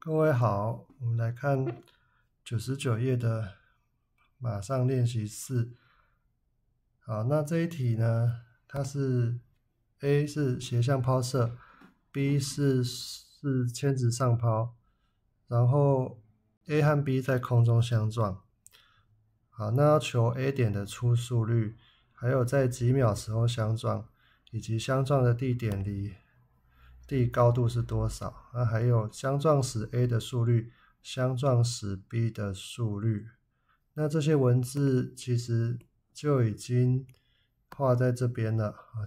各位好，我们来看99页的马上练习4。好，那这一题呢，它是 A 是斜向抛射 ，B 是铅值上抛，然后 A 和 B 在空中相撞。好，那要求 A 点的初速率，还有在几秒时候相撞，以及相撞的地点离地高度是多少？那还有相撞时 A 的速率，相撞时 B 的速率。那这些文字其实就已经画在这边了啊，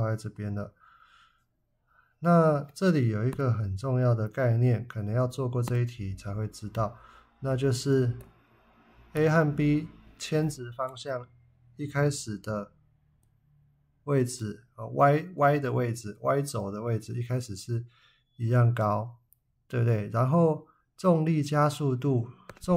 那这里有一个很重要的概念，可能要做过这一题才会知道，那就是 A 和 B 铅值方向一开始的位置，y 的位置 ，y 轴的位置一开始是一样高，对不对？然后重力加速度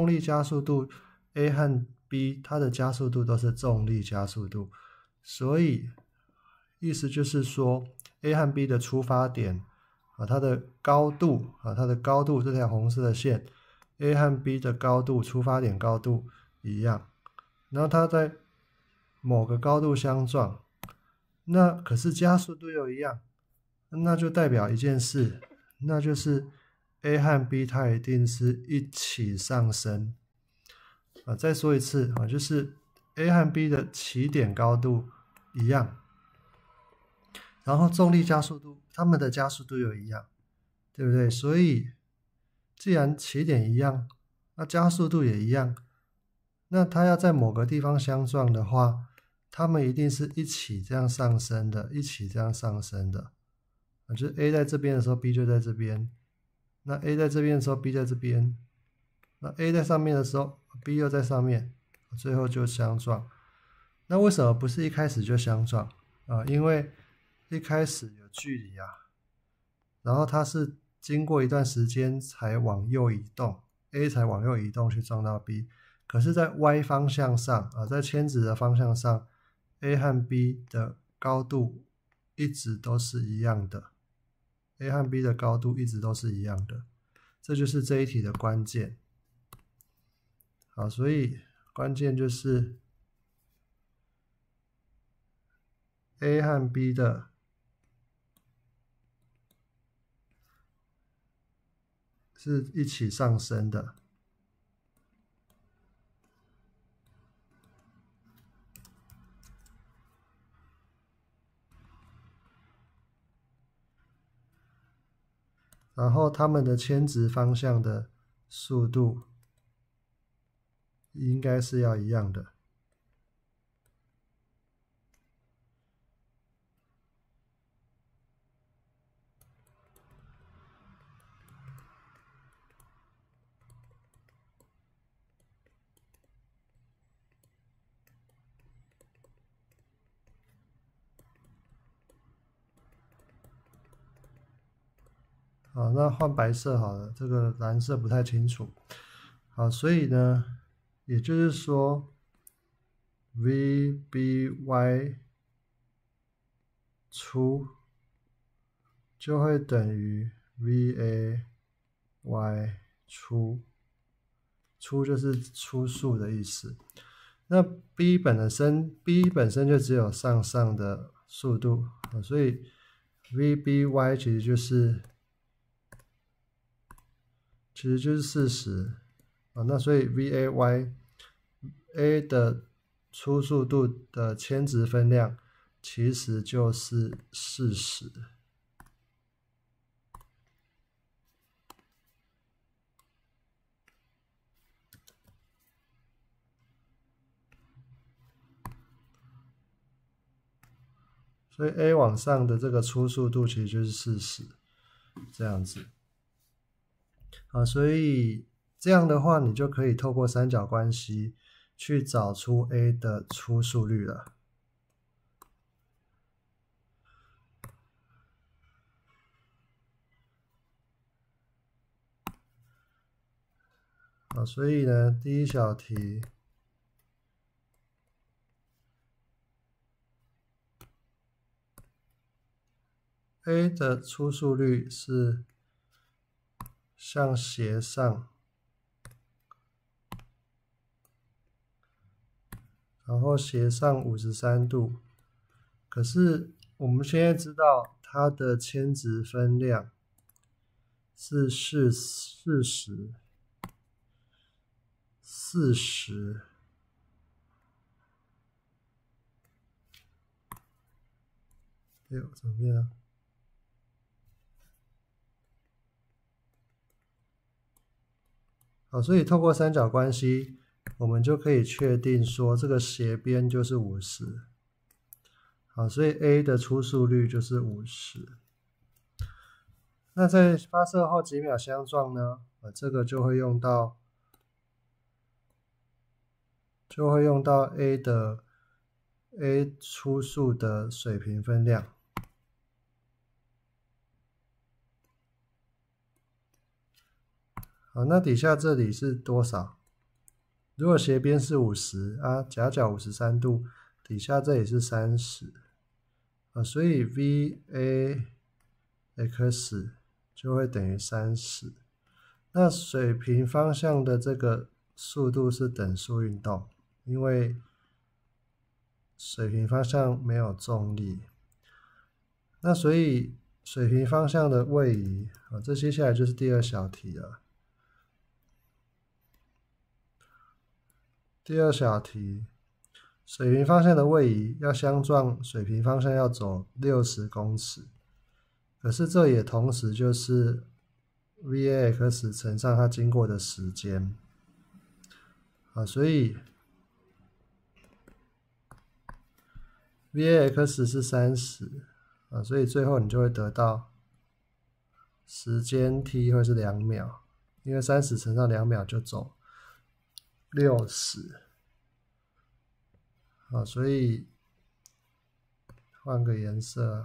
A 和 B 它的加速度都是重力加速度，所以意思就是说 A 和 B 的出发点它的高度这条红色的线 A 和 B 的高度出发点高度一样，然后它在某个高度相撞，那可是加速度又一样，那就代表一件事，那就是 A 和 B 它一定是一起上升再说一次就是 A 和 B 的起点高度一样，然后重力加速度它们的加速度又一样，对不对？所以既然起点一样，那加速度也一样，那它要在某个地方相撞的话，它们一定是一起这样上升的，就是 A 在这边的时候 B 就在这边，那 A 在这边的时候 B 在这边，那 A 在上面的时候 B 又在上面，最后就相撞。那为什么不是一开始就相撞因为一开始有距离然后它是经过一段时间才往右移动， A 才往右移动去撞到 B， 可是在 Y 方向上在铅值的方向上 A 和 B 的高度一直都是一样的， A 和 B 的高度一直都是一样的，这就是这一题的关键。好，所以关键就是 A 和 B 的是一起上升的，然后它们的铅值方向的速度应该是要一样的。好，那换白色好了，这个蓝色不太清楚。好，所以呢，也就是说 VBY 初就会等于 VAY 初，初就是初速的意思。那 B 本身就只有向上的速度所以 VBY 其实就是40那所以 VAY A 的初速度的铅值分量其实就是40。所以 A 往上的这个初速度其实就是40，这样子所以这样的话你就可以透过三角关系去找出 A 的初速率了。所以呢，第一小题A 的初速率是向斜上，然后斜上53度。可是我们现在知道它的铅值分量是40，哎呦，怎么变了？好，所以透过三角关系，我们就可以确定说这个斜边就是50。好，所以 A 的初速率就是50。那在发射后几秒相撞呢？这个就会用到 A 初速的水平分量。好，那底下这里是多少？如果斜边是50啊，夹角53度，底下这里是30啊，所以 VAX 就会等于30。那水平方向的这个速度是等速运动，因为水平方向没有重力。那所以水平方向的位移啊，这接下来就是第二小题了。第二小题，水平方向的位移要相撞水平方向要走60公尺，可是这也同时就是 VAX 乘上它经过的时间啊，所以 VAX 是30啊，所以最后你就会得到时间 t 会是2秒，因为30乘上2秒就走60啊，所以换个颜色。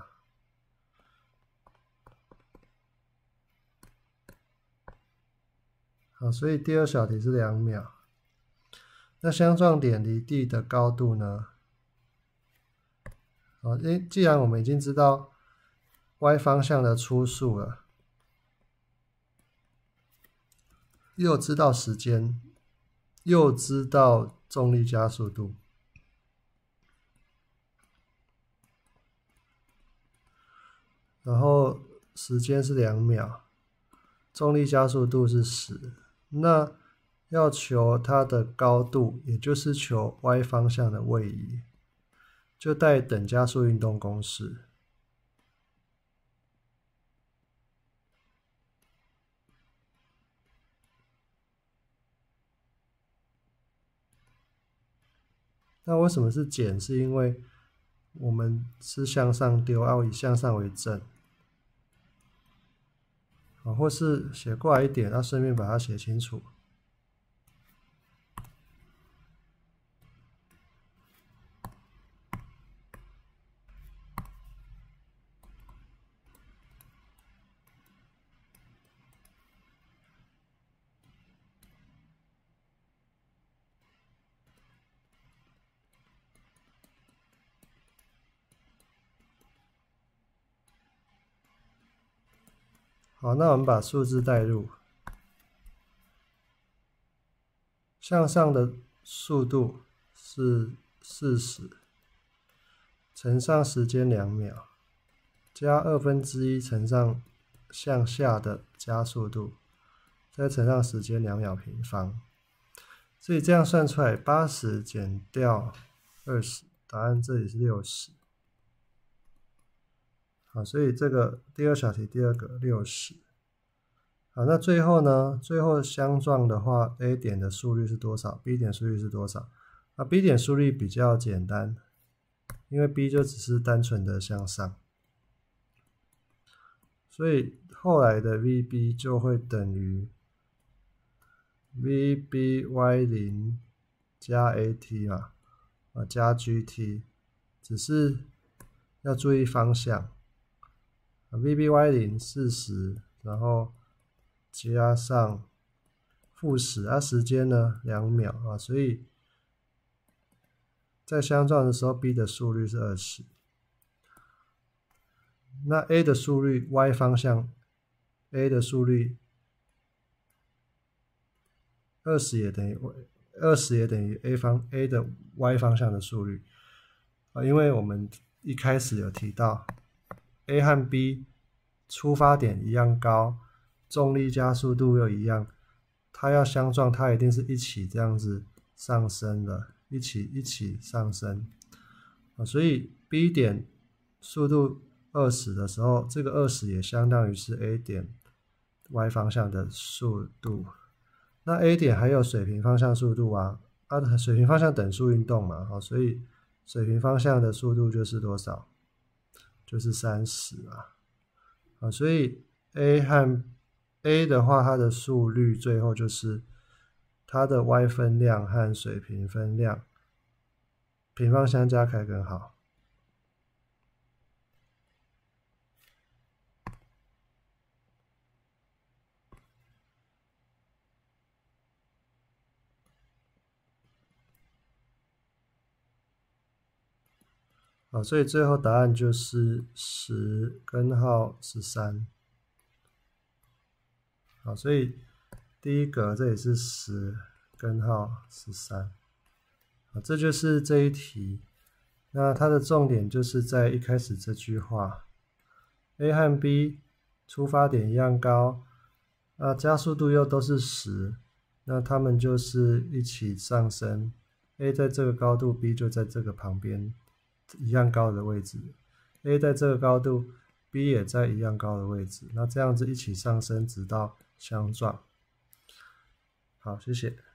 好，所以第二小题是2秒。那相撞点离地的高度呢？好，既然我们已经知道 y 方向的初速了，又知道时间，又知道重力加速度，然后时间是2秒，重力加速度是10，那要求它的高度，也就是求 y 方向的位移，就带等加速运动公式。那为什么是减？是因为我们是向上丢，要以向上为正，或是写过来一点，要顺便把它写清楚。好，那我们把数字代入，向上的速度是40，乘上时间2秒，加1/2乘上向下的加速度，再乘上时间2秒平方。所以这样算出来，80减掉20，答案这里是60。好，所以这个第二小题第二个60。好，那最后呢？最后相撞的话 ，A 点的速率是多少 ？B 点速率是多少？啊 ，B 点速率比较简单，因为 B 就只是单纯的向上，所以后来的 VB 就会等于 VBY0 加 AT 嘛，加 GT， 只是要注意方向。VBY0 40，然后加上-10啊，时间呢2秒啊，所以在相撞的时候 B 的速率是20。那 A 的速率 Y 方向 A 的速率 20也等于a 的 y 方向的速率因为我们一开始有提到 a 和 b 出发点一样高，重力加速度又一样，它要相撞，它一定是一起这样子上升的，一起上升所以 B 点速度20的时候，这个20也相当于是 A 点 y 方向的速度。那 A 点还有水平方向速度啊，水平方向等速运动嘛，所以水平方向的速度就是多少？就是30所以 A 的话，它的速率最后就是它的 y 分量和水平分量平方相加开根号。所以最后答案就是10根号13。所以第一格这里是10根号13。这就是这一题。那它的重点就是在一开始这句话 ，A 和 B 出发点一样高，加速度又都是10，那它们就是一起上升。A 在这个高度 ，B 就在这个旁边一样高的位置。A 在这个高度 ，B 也在一样高的位置。那这样子一起上升，直到相撞。好，谢谢。